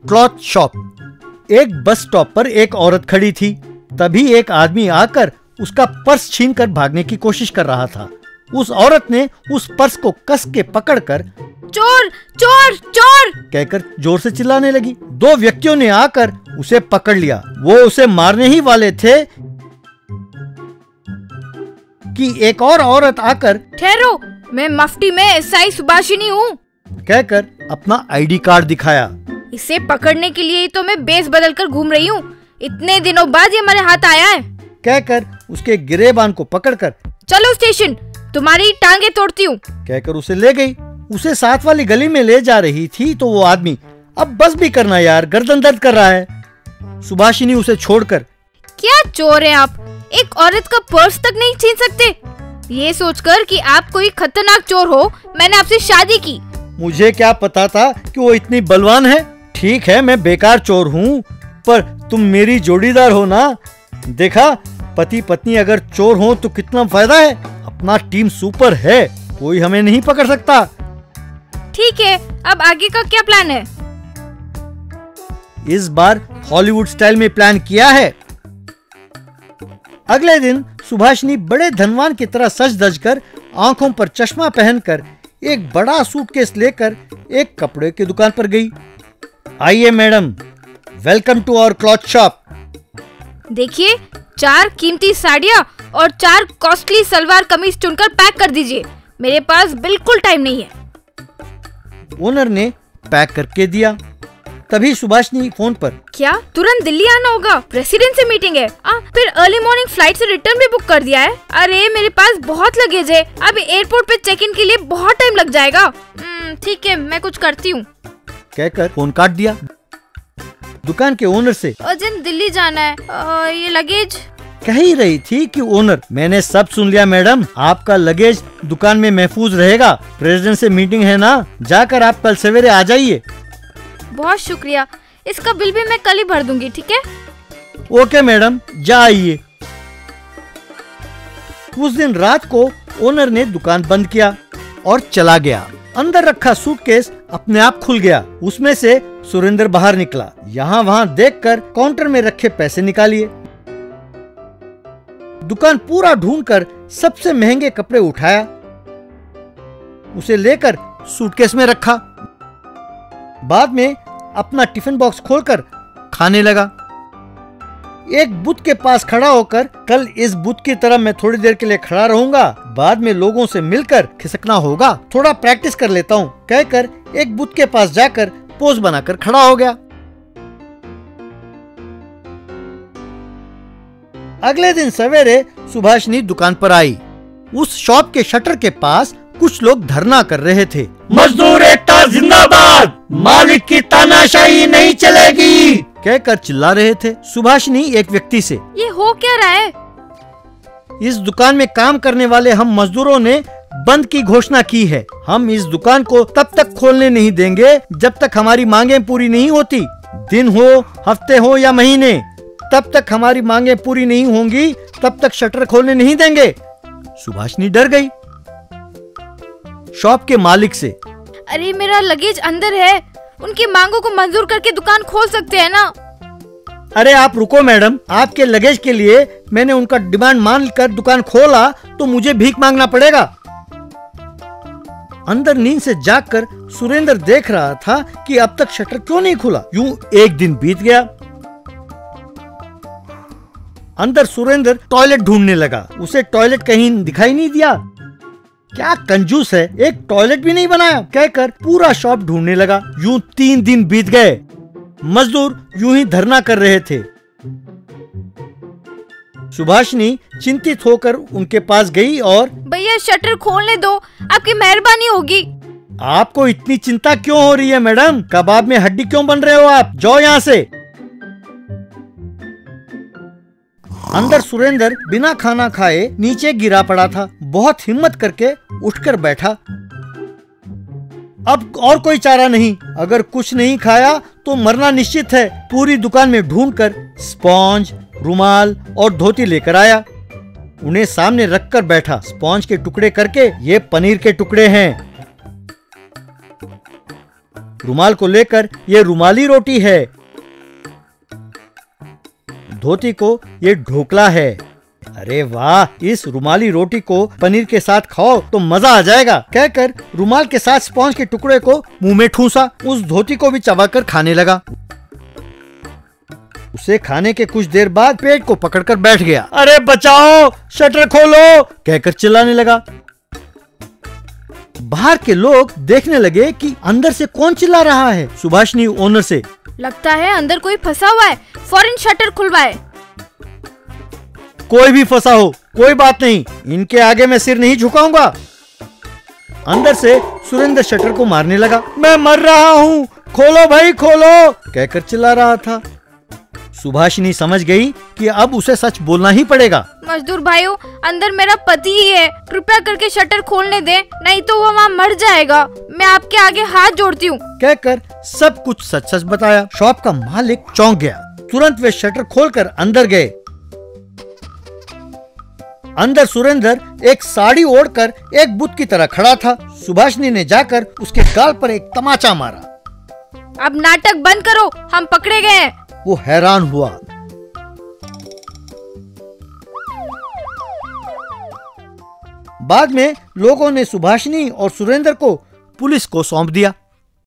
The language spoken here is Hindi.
Cloth shop. एक बस स्टॉप पर एक औरत खड़ी थी। तभी एक आदमी आकर उसका पर्स छीनकर भागने की कोशिश कर रहा था। उस औरत ने उस पर्स को कस के पकड़कर चोर चोर चोर कहकर जोर से चिल्लाने लगी। दो व्यक्तियों ने आकर उसे पकड़ लिया। वो उसे मारने ही वाले थे कि एक और औरत आकर ठहरो, मैं मफ्ती में एसआई सुभाषिनी हूँ कहकर अपना आईडी कार्ड दिखाया। इसे पकड़ने के लिए ही तो मैं बेस बदल कर घूम रही हूँ। इतने दिनों बाद ये हमारे हाथ आया है। कहकर उसके गिरेबान को पकड़कर चलो स्टेशन, तुम्हारी टांगे तोड़ती हूँ कहकर उसे ले गई। उसे साथ वाली गली में ले जा रही थी तो वो आदमी, अब बस भी करना यार, गर्दन दर्द कर रहा है। सुभाषिनी उसे छोड़कर, क्या चोर हैं आप, एक औरत का पर्स तक नहीं छीन सकते। ये सोचकर कि आप कोई खतरनाक चोर हो, मैंने आपसे शादी की। मुझे क्या पता था कि वो इतनी बलवान है। ठीक है, मैं बेकार चोर हूँ, पर तुम मेरी जोड़ीदार हो ना। देखा, पति पत्नी अगर चोर हो तो कितना फायदा है। अपना टीम सुपर है, कोई हमें नहीं पकड़ सकता। ठीक है, अब आगे का क्या प्लान है? इस बार हॉलीवुड स्टाइल में प्लान किया है। अगले दिन सुभाषिनी बड़े धनवान की तरह सज धज कर, आंखों पर चश्मा पहनकर, एक बड़ा सूटकेस लेकर एक कपड़े की दुकान पर गई। आइए madam, welcome to our cloth shop. देखिए, 4 कीमती साड़ियाँ और 4 कॉस्टली सलवार कमीज चुनकर पैक कर दीजिए। मेरे पास बिल्कुल टाइम नहीं है। ओनर ने पैक करके दिया। तभी सुभाषिनी फोन पर, क्या तुरंत दिल्ली आना होगा? प्रेसिडेंट से मीटिंग है। फिर अर्ली मॉर्निंग फ्लाइट से रिटर्न भी बुक कर दिया है। अरे मेरे पास बहुत लगेज है, अभी एयरपोर्ट पे चेक इन के लिए बहुत टाइम लग जाएगा। ठीक है, मैं कुछ करती हूँ कहकर फोन काट दिया। दुकान के ओनर से, अर्जेंट दिल्ली जाना है, ये लगेज। कह ही रही थी कि ओनर, मैंने सब सुन लिया मैडम, आपका लगेज दुकान में महफूज रहेगा। प्रेसिडेंट से मीटिंग है ना, जाकर आप कल सवेरे आ जाइए। बहुत शुक्रिया, इसका बिल भी मैं कल ही भर दूंगी। ठीक है? ओके मैडम, जाइए। उस दिन रात को ओनर ने दुकान बंद किया और चला गया। अंदर रखा सूटकेस अपने आप खुल गया। उसमें से सुरेंद्र बाहर निकला। यहाँ वहाँ देखकर काउंटर में रखे पैसे निकालिए। दुकान पूरा ढूंढकर सबसे महंगे कपड़े उठाया, उसे लेकर सूटकेस में रखा। बाद में अपना टिफिन बॉक्स खोलकर खाने लगा। एक बुत के पास खड़ा होकर, कल इस बुत की तरह मैं थोड़ी देर के लिए खड़ा रहूंगा, बाद में लोगों से मिलकर खिसकना होगा, थोड़ा प्रैक्टिस कर लेता हूँ कहकर एक बुत के पास जाकर पोज बनाकर खड़ा हो गया। अगले दिन सवेरे सुभाषिनी दुकान पर आई। उस शॉप के शटर के पास कुछ लोग धरना कर रहे थे। मजदूर एकता जिंदाबाद, मालिक की तानाशाही नहीं चलेगी कहकर चिल्ला रहे थे। सुभाषिनी एक व्यक्ति से, ये हो क्या रहा है? इस दुकान में काम करने वाले हम मजदूरों ने बंद की घोषणा की है। हम इस दुकान को तब तक खोलने नहीं देंगे जब तक हमारी मांगें पूरी नहीं होती। दिन हो, हफ्ते हो या महीने, तब तक हमारी मांगें पूरी नहीं होंगी, तब तक शटर खोलने नहीं देंगे। सुभाषिनी डर गई। शॉप के मालिक से, अरे मेरा लगेज अंदर है, उनकी मांगों को मंजूर करके दुकान खोल सकते हैं ना? अरे आप रुको मैडम, आपके लगेज के लिए मैंने उनका डिमांड मानकर दुकान खोला तो मुझे भीख मांगना पड़ेगा। अंदर नींद से जागकर सुरेंद्र देख रहा था कि अब तक शटर क्यों नहीं खुला। यूं एक दिन बीत गया। अंदर सुरेंद्र टॉयलेट ढूंढने लगा। उसे टॉयलेट कहीं दिखाई नहीं दिया। क्या कंजूस है, एक टॉयलेट भी नहीं बनाया कहकर पूरा शॉप ढूंढने लगा। यूं 3 दिन बीत गए। मजदूर यूं ही धरना कर रहे थे। सुभाषिनी चिंतित होकर उनके पास गई और, भैया शटर खोलने दो, आपकी मेहरबानी होगी। आपको इतनी चिंता क्यों हो रही है मैडम? कबाब में हड्डी क्यों बन रहे हो आप? जाओ यहाँ से। अंदर सुरेंद्र बिना खाना खाए नीचे गिरा पड़ा था। बहुत हिम्मत करके उठकर बैठा। अब और कोई चारा नहीं, अगर कुछ नहीं खाया तो मरना निश्चित है। पूरी दुकान में ढूंढकर स्पॉन्ज, रुमाल और धोती लेकर आया। उन्हें सामने रखकर बैठा। स्पॉन्ज के टुकड़े करके, ये पनीर के टुकड़े हैं। रुमाल को लेकर ये रुमाली रोटी है, धोती को ये ढोकला है। अरे वाह, इस रुमाली रोटी को पनीर के साथ खाओ तो मजा आ जाएगा, कहकर रुमाल के साथ स्पॉन्ज के टुकड़े को मुंह में ठूंसा। उस धोती को भी चबाकर खाने लगा। उसे खाने के कुछ देर बाद पेट को पकड़कर बैठ गया। अरे बचाओ, शटर खोलो, कहकर चिल्लाने लगा। बाहर के लोग देखने लगे कि अंदर से कौन चिल्ला रहा है। सुभाषिनी ओनर से, लगता है अंदर कोई फंसा हुआ है, फौरन शटर खुलवाए। कोई भी फंसा हो कोई बात नहीं, इनके आगे मैं सिर नहीं झुकाऊंगा। अंदर से सुरेंद्र शटर को मारने लगा। मैं मर रहा हूँ, खोलो भाई खोलो, कहकर चिल्ला रहा था। सुभाषिनी समझ गई कि अब उसे सच बोलना ही पड़ेगा। मजदूर भाइयों, अंदर मेरा पति ही है, कृपया करके शटर खोलने दे, नहीं तो वो वहाँ मर जाएगा। मैं आपके आगे हाथ जोड़ती हूँ, कहकर सब कुछ सच सच बताया। शॉप का मालिक चौंक गया। तुरंत वे शटर खोलकर अंदर गए। अंदर सुरेंद्र एक साड़ी ओढ़कर एक बुत की तरह खड़ा था। सुभाषिनी ने जाकर उसके गाल पर एक तमाचा मारा। अब नाटक बंद करो, हम पकड़े गए हैं। वो हैरान हुआ। बाद में लोगों ने सुभाषिनी और सुरेंद्र को पुलिस को सौंप दिया।